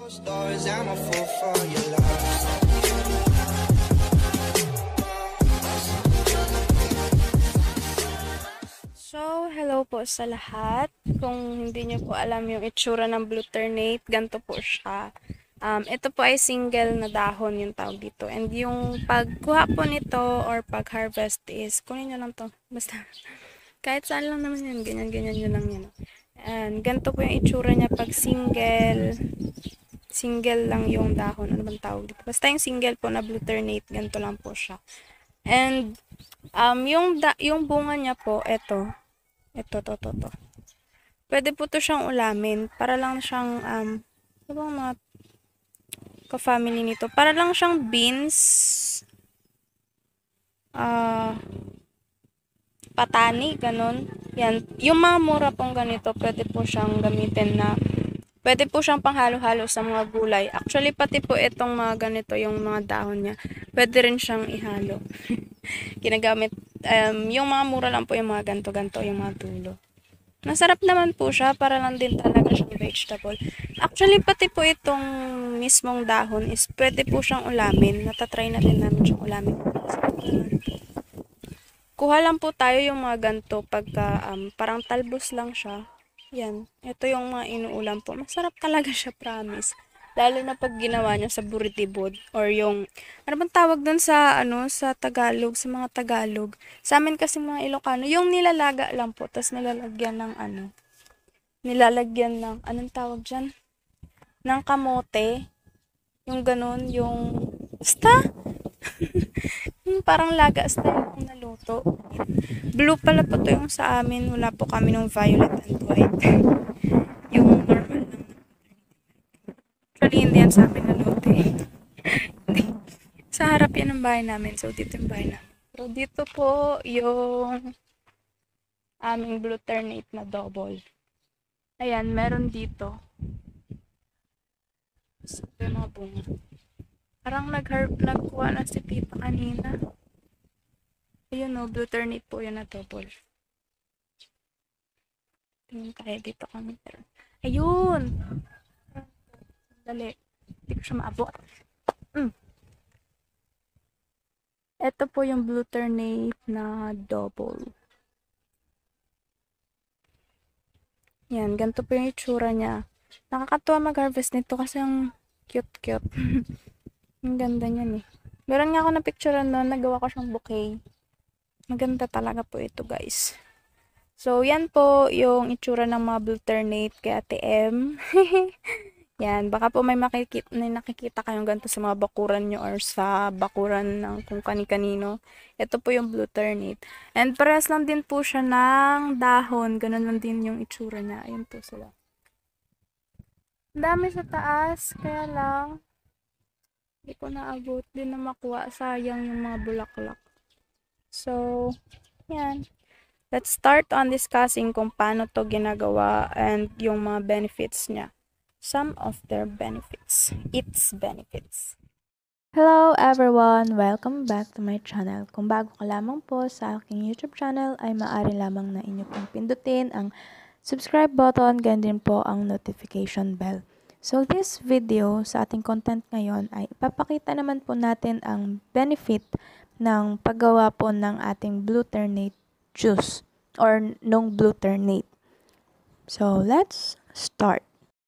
Stories, I'm a fool for your love. So, hello po sa lahat. Kung hindi nyo po alam yung itsura ng Blueternate, ganito po siya. Ito po ay single na dahon yung tawag dito. And yung pagkuha po nito or pag-harvest is, kunin nyo lang to. Basta, kahit saan lang naman yan. Ganyan-ganyan nyo lang yan. And ganito po yung itsura niya pag single. Single lang yung dahon. Ano bang tawag dito? Basta yung single po na Blueternate, ganito lang po siya. And, yung bunga niya po, ito. To. Pwede po to siyang ulamin. Para lang siyang, ano bang mga ka-family nito? Para lang siyang beans, patani, ganun. Yan. Yung mga mura pong ganito, pwede po siyang gamitin na, pwede po siyang panghalo-halo sa mga gulay. Actually, pati po itong mga ganito, yung mga dahon niya, pwede rin siyang ihalo. Ginagamit, yung mga mura lang po yung mga ganto-ganto, yung mga dulo. Masarap naman po siya, para lang din talaga siyang vegetable. Actually, pati po itong mismong dahon is pwede po siyang ulamin. Natatry na din namin siyang ulamin. Kuha lang po tayo yung mga ganto pagka parang talbos lang siya. Yan. Ito yung mga inuulam po. Masarap talaga siya, promise. Lalo na pag ginawa niyo sa buritibod or yung, ano bang tawag doon sa, sa Tagalog, sa mga Tagalog. Sa amin kasi mga Ilocano, yung nilalaga lang po, tapos nilalagyan ng nilalagyan ng, anong tawag dyan? Ng kamote. Yung ganun, yung, basta, yung parang laga style yung naluto. Blue pala po to yung sa amin, wala po kami ng violet and white. Yung normal lang. Actually, hindi yan sa amin naluto eh. Sa harap yan ng bahay namin. So, dito yung bahay namin. Pero dito po yung aming Blueternate na double. Ayan, meron dito. So, yung mga bunga. Parang nagkuha na si tita kanina. Ayun o, Blueternate po yun na double. Tingin tayo dito kami. Ayun! Dali. Hindi ko siya maabot. Ito po yung Blueternate na double. Yan, ganito po yung itsura niya. Nakakatuwa mag-harvest nito kasi ang cute-cute. Ang ganda niyan eh. Meron nga ako na picturean noon, nagawa ko siyang bouquet. Maganda talaga po ito, guys. So, yan po yung itsura ng mga Blueternate kay Ate M. Yan, baka po may nakikita kayong ganito sa mga bakuran nyo or sa bakuran ng kung kani-kanino. Ito po yung Blueternate. And parehas lang din po siya ng dahon. Ganun lang din yung itsura niya. Ayun po sila. Ang dami sa taas, kaya lang hindi ko naabot din na makuha. Sayang yung mga bulaklak. So, yan. Let's start on discussing kung paano to ginagawa and yung mga benefits niya. Some of their benefits. Its benefits. Hello everyone! Welcome back to my channel. Kung bago ka lamang po sa aking YouTube channel ay maaari lamang na inyo pong pindutin ang subscribe button, ganyan din po ang notification bell. So this video sa ating content ngayon ay ipapakita naman po natin ang benefit ng paggawa po ng ating Blueternate juice or nung Blueternate. So let's start.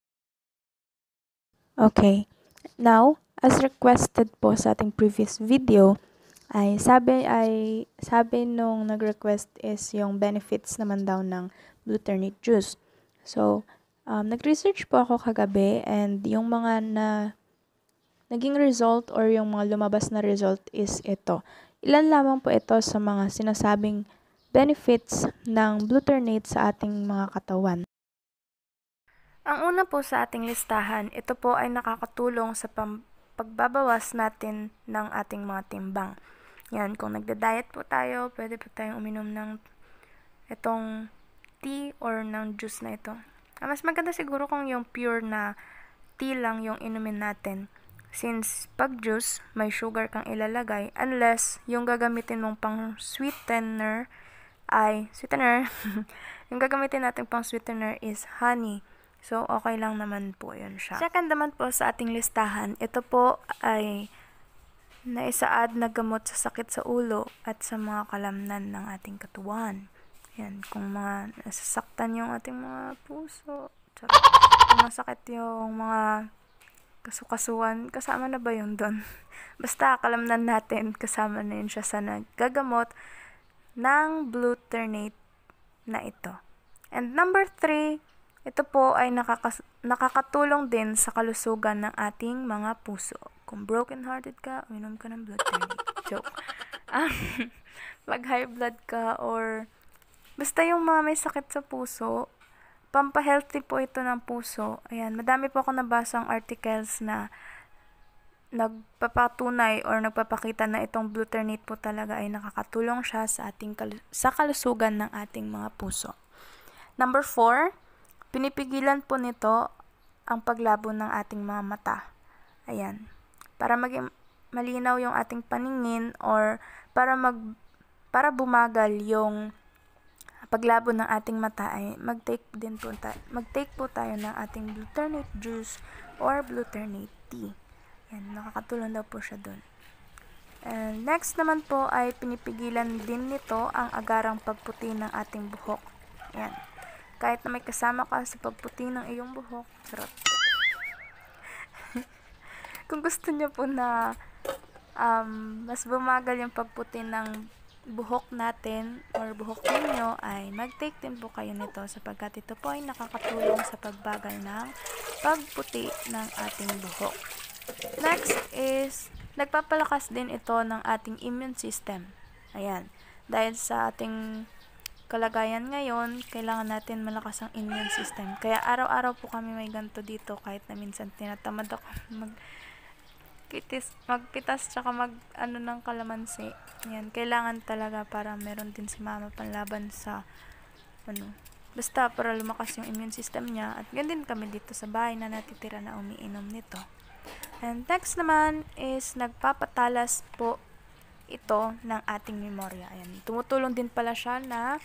Okay, now as requested po sa ating previous video, ay sabi nung nag-request is yung benefits naman daw ng Blueternate juice. So, nag-research po ako kagabi and yung mga naging result or yung mga lumabas na result is ito. Ilan lamang po ito sa mga sinasabing benefits ng Blueternate sa ating mga katawan. Ang una po sa ating listahan, ito po ay nakakatulong sa pagbabawas natin ng ating mga timbang. Yan, kung nagda-diet po tayo, pwede po tayong uminom ng itong tea or ng juice na ito. Mas maganda siguro kung yung pure na tea lang yung inumin natin. Since pag juice, may sugar kang ilalagay unless yung gagamitin mong pang sweetener yung gagamitin natin pang sweetener is honey. So, okay lang naman po yun siya. Second naman po sa ating listahan, ito po ay naisaad na gamot sa sakit sa ulo at sa mga kalamnan ng ating katawan. Yan, kung mga nasasaktan yung ating mga puso, kung masakit yung mga kasukasuan, kasama na ba yun doon? Basta, kalamnan natin, kasama na yun siya sa nagagamot ng Blueternate na ito. And number 3, ito po ay nakakatulong din sa kalusugan ng ating mga puso. Kung broken-hearted ka, uminom ka ng Blueternate. Joke. Pag high blood ka or basta yung mga may sakit sa puso, pampahealthy po ito ng puso. Ayan, madami po ako nabasang articles na nagpapatunay or nagpapakita na itong Blueternate po talaga ay nakakatulong siya sa sa kalusugan ng ating mga puso. Number 4, pinipigilan po nito ang paglabo ng ating mga mata. Ayan. Para maging malinaw yung ating paningin or para bumagal yung paglabo ng ating mata ay mag-take po tayo ng ating Blueternate juice or Blueternate tea. Yan, nakakatulong daw po siya dun. And next naman po ay pinipigilan din nito ang agarang pagputi ng ating buhok. Yan. Kahit na may kasama ka sa pagputi ng iyong buhok, charot. Kung gusto niyo po na mas bumagal yung pagputi ng buhok natin or buhok ninyo, ay mag-take din po kayo nito sapagkat ito po ay nakakatulong sa pagbagal ng pagputi ng ating buhok. Next is, nagpapalakas din ito ng ating immune system. Ayan. Dahil sa ating kalagayan ngayon, kailangan natin malakas ang immune system. Kaya araw-araw po kami may ganito dito kahit na minsan tinatamad ako magpitas tsaka ng kalamansi. Yan, kailangan talaga para meron din si mama panlaban sa basta para lumakas yung immune system niya at ganun din kami dito sa bahay na natitira na umiinom nito. And next naman is nagpapatalas po ito ng ating memorya. Ayan, tumutulong din pala siya na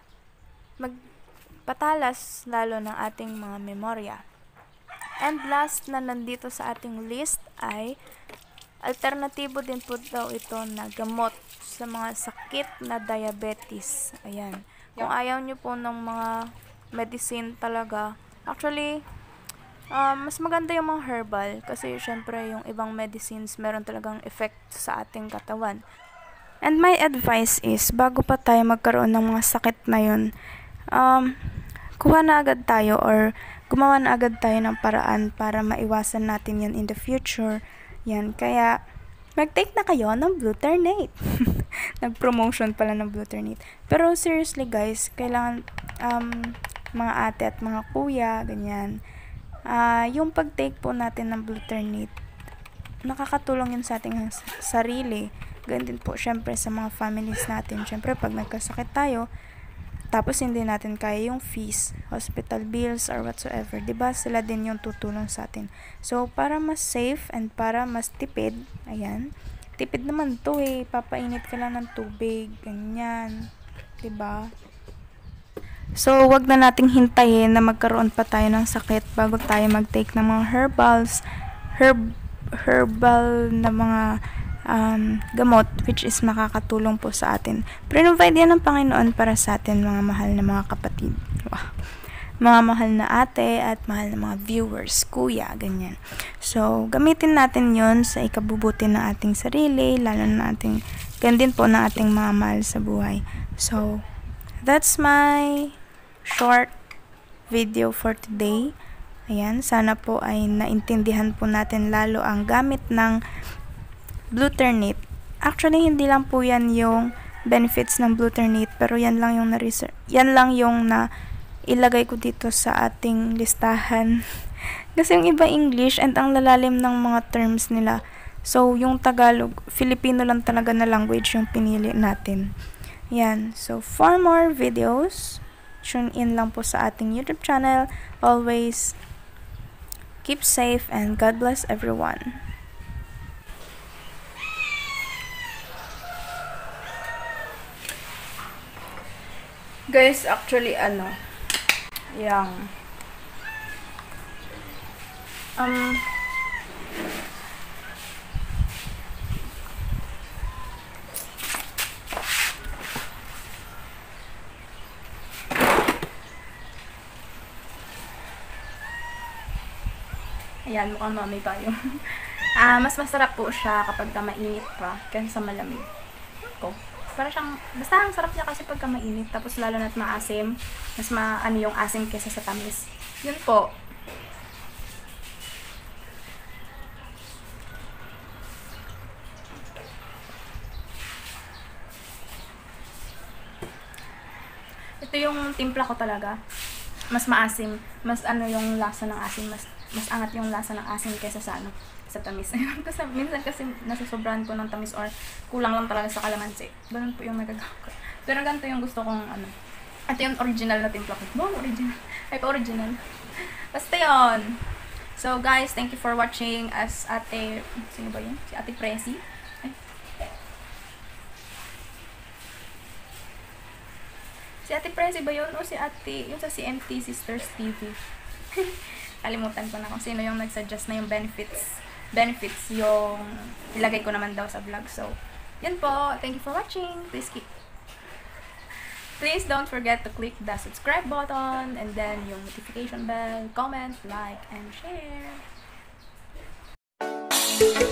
magpatalas lalo ng ating mga memorya. And last na nandito sa ating list ay alternatibo din po daw ito na gamot sa mga sakit na diabetes. Ayan. Kung ayaw nyo po ng mga medicine talaga, actually, mas maganda yung mga herbal kasi syempre yung ibang medicines meron talagang effect sa ating katawan. And my advice is, bago pa tayo magkaroon ng mga sakit na yun, kuha na agad tayo or gumawa na agad tayo ng paraan para maiwasan natin yan in the future. Yan, kaya mag-take na kayo ng Blueternate. Nag-promotion pala ng Blueternate. Pero seriously guys, kailangan mga ate at mga kuya, ganyan, yung pag-take po natin ng Blueternate, nakakatulong yun sa ating sarili. Ganyan din po syempre sa mga families natin. Syempre pag nagkasakit tayo, tapos hindi natin kaya yung fees, hospital bills or whatsoever, diba sila din yung tutulong sa atin. So para mas safe and para mas tipid, ayan, tipid naman to papainit ka lang ng tubig, ganyan, diba? So wag na nating hintayin na magkaroon pa tayo ng sakit bago tayo mag-take ng mga herbal na mga gamot which is makakatulong po sa atin. Provide yan ng Panginoon para sa atin, mga mahal na mga kapatid. Wow. Mga mahal na ate at mahal na mga viewers, kuya, ganyan. So, gamitin natin yon sa ikabubuti ng ating sarili, lalo na ating, ganyan din po ng ating mga mahal sa buhay. So, that's my short video for today. Ayan, sana po ay naintindihan po natin lalo ang gamit ng Blueternate. Actually, hindi lang po yan yung benefits ng Blueternate, pero yan lang yung na ilagay ko dito sa ating listahan. Kasi yung iba English and ang lalalim ng mga terms nila. So, yung Tagalog, Filipino lang talaga na language yung pinili natin. Yan. So, for more videos, tune in lang po sa ating YouTube channel. Always keep safe and God bless everyone. Guys, actually, Ayan, mukhang mami pa yung mas masarap po siya kapag mainit pa kaysa sa malamig. Ko. Para siyang, basta ang sarap niya kasi pagka mainit. Tapos lalo na't maasim. Mas maano yung asim kaysa sa tamis. Yun po. Ito yung timpla ko talaga. Mas maasim. Mas ano yung lasa ng asim. Mas angat yung lasa ng asim kaysa sa ano, sa tamis. Kasi minsan kasi nasusobrahan ko ng tamis or kulang lang talaga sa kalamansi. Ganun po yung nagagawa ko. Pero ganito yung gusto kong ano. Ito yung original na timpla ko. Wow, original. Ay, original. Basta yun. So guys, thank you for watching as ate, sino ba yun? Si Ate Presi. Ay. Si Ate Presi ba yun? O si Ate, yung sa CNT Sisters TV. Kalimutan ko na kung sino yung nag-suggest na yung benefits yung ilagay ko naman daw sa vlog. So, yun po. Thank you for watching. Please don't forget to click the subscribe button and then yung notification bell, comment, like, and share.